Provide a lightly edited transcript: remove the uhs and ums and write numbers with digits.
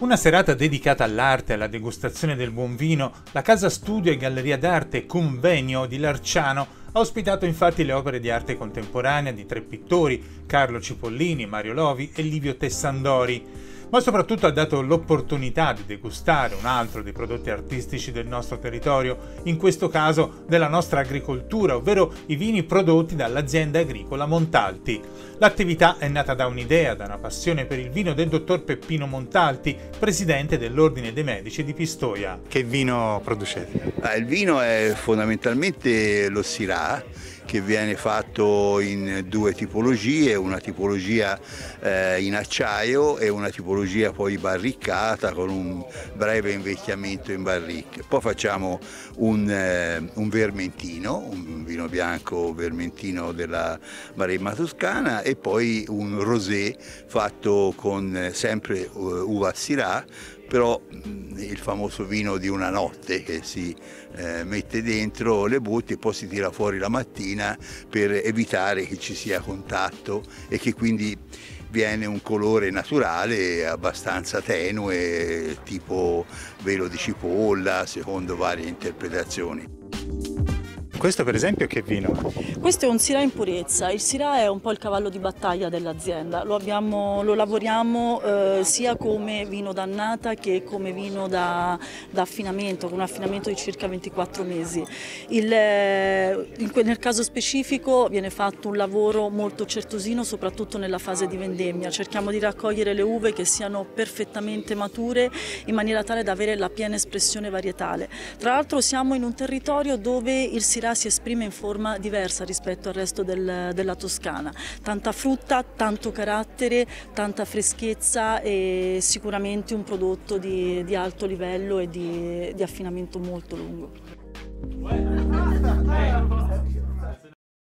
Una serata dedicata all'arte e alla degustazione del buon vino, la Casa Studio e Galleria d'Arte Convenio di Larciano ha ospitato infatti le opere di arte contemporanea di tre pittori, Carlo Cipollini, Mario Lovi e Livio Tessandori, ma soprattutto ha dato l'opportunità di degustare un altro dei prodotti artistici del nostro territorio, in questo caso della nostra agricoltura, ovvero i vini prodotti dall'azienda agricola Montalti. L'attività è nata da un'idea, da una passione per il vino del dottor Peppino Montalti, presidente dell'Ordine dei Medici di Pistoia. Che vino producete? Il vino è fondamentalmente lo Syrah, che viene fatto in due tipologie, una tipologia in acciaio e una tipologia poi barricata con un breve invecchiamento in barrique. Poi facciamo un vermentino, un vino bianco vermentino della Maremma Toscana, e poi un rosé fatto con sempre uva Syrah, però il famoso vino di una notte che si mette dentro le botti e poi si tira fuori la mattina per evitare che ci sia contatto e che quindi viene un colore naturale abbastanza tenue, tipo velo di cipolla, secondo varie interpretazioni. Questo per esempio che vino? Questo è un Syrah in purezza. Il Syrah è un po' il cavallo di battaglia dell'azienda. Lo lavoriamo sia come vino d'annata che come vino da affinamento, con un affinamento di circa 24 mesi. Nel caso specifico viene fatto un lavoro molto certosino, soprattutto nella fase di vendemmia. Cerchiamo di raccogliere le uve che siano perfettamente mature in maniera tale da avere la piena espressione varietale. Tra l'altro siamo in un territorio dove il Syrah si esprime in forma diversa rispetto al resto della Toscana. Tanta frutta, tanto carattere, tanta freschezza e sicuramente un prodotto di alto livello e di affinamento molto lungo.